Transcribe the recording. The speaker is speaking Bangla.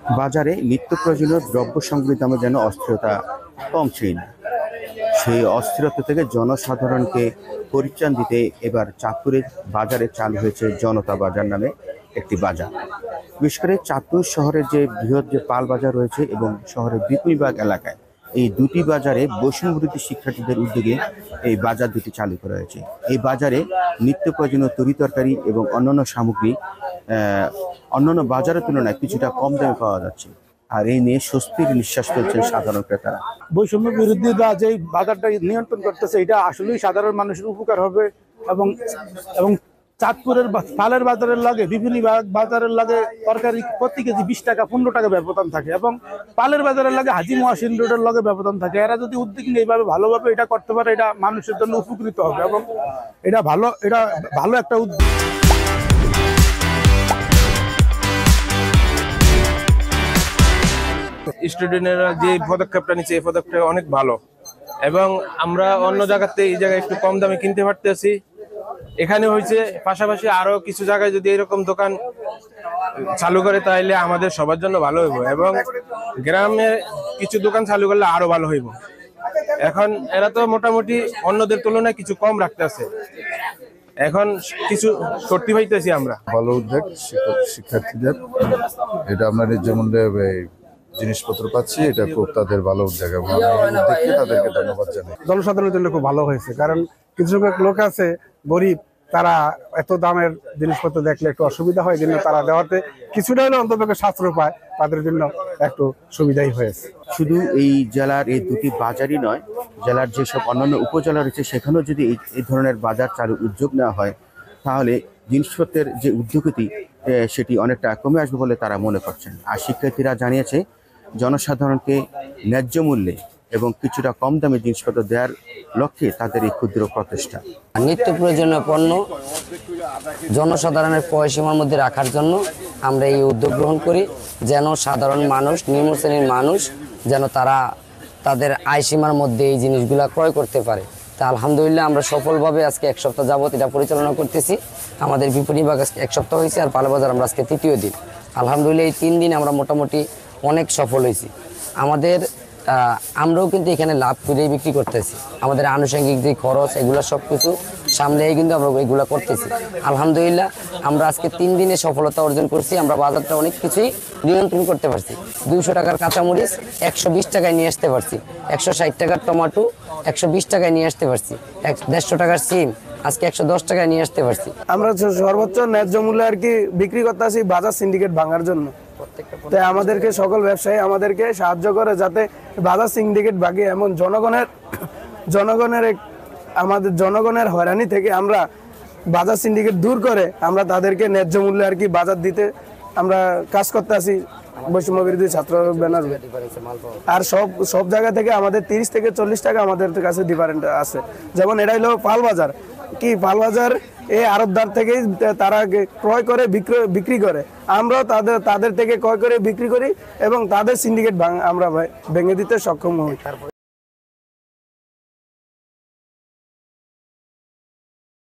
বাজারে নিত্য প্রয়োজনীয় দ্রব্য সামগ্রীর দামে যেন অস্থিরতা কমছেই না। সেই অস্থিরতা থেকে জনসাধারণকে পরিত্রাণ দিতে এবার চাঁদপুরের বাজারে চালু হয়েছে জনতা বাজার নামে একটি বাজার। বিশেষ করে চাঁদপুর শহরের যে বৃহৎ যে পাল বাজার রয়েছে এবং শহরের বিপুলবাগ এলাকায় এই দুটি বাজারে বৈষম্যবিরোধী শিক্ষার্থীদের উদ্যোগে এই বাজার দুটি চালু করা হয়েছে। এই বাজারে নিত্য প্রয়োজনীয় তরিতরকারি এবং অন্যান্য সামগ্রী অন্যান্য বাজারের তুলনায় কিছুটা কম দামে পাওয়া যাচ্ছে। আর এই নিয়ে স্বস্তির নিঃশ্বাস ফেলছেন সাধারণ ক্রেতারা। বৈষম্য বিরোধীরা যে বাজারটা নিয়ন্ত্রণ করতেছে, এটা আসলেই সাধারণ মানুষের উপকার হবে এবং এবং চাঁদপুরের ফালের বাজারের লাগে বিভিন্ন বাজারের লাগে তরকারি প্রতি কেজি 20 টাকা 15 টাকা ব্যবধান থাকে এবং পালের বাজারের লাগে হাজি মহাসিন রোডের লগে ব্যবধান থাকে। এরা যদি উদ্যোগ নিয়ে এইভাবে ভালোভাবে এটা করতে পারে, এটা মানুষের জন্য উপকৃত হবে এবং এটা ভালো একটা উদ্যোগ। স্টুডেন্টরা যে পদক্ষেপটা নিচ্ছে এই পদক্ষেপটা অনেক ভালো এবং আমরা অন্য জায়গাতে এই জায়গায় একটু কম দামে কিনতে পারতেছি। এখানে হয়েছে পাশাপাশি আরো কিছু জায়গায় যদি এরকম দোকান চালু করে তাহলে আমাদের সবার জন্য ভালো হইব এবং গ্রামে কিছু দোকান চালু করলে আরো ভালো হইব। এখন এরা তো মোটামুটি অন্যদের তুলনায় কিছু কম রাখতেছে, এখন কিছু সত্যি পাইতেছি আমরা। ভালো উদ্যোগ শিক্ষার্থীদের, এটা আমরা যেমন জিনিসপত্র পাচ্ছি, এটা খুব তাদের ভালো উদ্যোগ এবং তাদেরকে ধন্যবাদ জানাই। জনসাধারণের জন্য খুব ভালো হয়েছে, কারণ কিছু সংখ্যক লোক আছে গরিব, তারা এত দামের জিনিসপত্র দেখলে একটু অসুবিধা হয়, কিন্তু তারা দেওয়াতে কিছুটা হলে অন্তত সাশ্রয় পায়, তাদের জন্য একটু সুবিধাই হয়েছে। শুধু এই জেলার এই দুটি বাজারই নয়, জেলার যেসব অন্যান্য উপজেলা রয়েছে সেখানেও যদি এই ধরনের বাজার চালুর উদ্যোগ নেওয়া হয় তাহলে জিনিসপত্রের যে উদ্যোগতি সেটি অনেকটা কমে আসবে বলে তারা মনে করছেন। আর শিক্ষার্থীরা জানিয়েছে জনসাধারণকে ন্যায্য মূল্যে এবং কিছুটা কম দামে জিনিসপত্র দেওয়ার লক্ষ্যে তাদের এই ক্ষুদ্র প্রচেষ্টা। নিত্য প্রয়োজনীয় পণ্য জনসাধারণের পয়সীমার মধ্যে রাখার জন্য আমরা এই উদ্যোগ গ্রহণ করি, যেন সাধারণ মানুষ, নিম্ন শ্রেণীর মানুষ যেন তারা তাদের আয়সীমার মধ্যে এই জিনিসগুলা ক্রয় করতে পারে। তা আলহামদুলিল্লাহ আমরা সফলভাবে আজকে 1 সপ্তাহ যাবত এটা পরিচালনা করতেছি। আমাদের বিপণী বিভাগ আজকে 1 সপ্তাহ হয়েছে, আর পালবাজার আমরা আজকে 3য় দিন। আলহামদুলিল্লাহ এই 3 দিন আমরা মোটামুটি অনেক সফল হয়েছি। আমরাও কিন্তু এখানে লাভ করেই বিক্রি করতেছি। আমাদের আনুষঙ্গিক যে খরচ এগুলো সব কিছু সামনেই কিন্তু আমরা এগুলো করতেছি। আলহামদুলিল্লাহ আমরা আজকে 3 দিনে সফলতা অর্জন করছি। আমরা বাজারটা অনেক কিছুই নিয়ন্ত্রণ করতে পারছি। 200 টাকার কাঁচামরিচ 120 টাকায় নিয়ে আসতে পারছি, 160 টাকার টমেটো 120 টাকায় নিয়ে আসতে পারছি, 150 টাকার সিম আজকে 110 টাকায় নিয়ে আসতে পারছি। আমরা সর্বোচ্চ ন্যায্য মূল্যে আর কি বিক্রি করতেছি বাজার সিন্ডিকেট ভাঙার জন্য। তাই আমাদেরকে সকল ব্যবসায়ী আমাদেরকে সাহায্য করে যাতে বাজার সিন্ডিকেট ভাঙে, এমন জনগণের হয়রানি থেকে আমরা বাজার সিন্ডিকেট দূর করে আমরা তাদেরকে ন্যায্য মূল্যে আর কি বাজার দিতে আমরা কাজ করতে আসি বৈষম্য বিরোধী ছাত্র ব্যানার। আর সব জায়গা থেকে আমাদের 30 থেকে 40 টাকা আমাদের কাছে ডিফারেন্ট আছে। যেমন এটা হলো পাল বাজার, পাল বাজার এই আড়তদার থেকেই তারা ক্রয় করে বিক্রি করে, আমরাও তাদের থেকে ক্রয় করে বিক্রি করি এবং তাদের সিন্ডিকেট আমরা ভেঙে দিতে সক্ষম হই।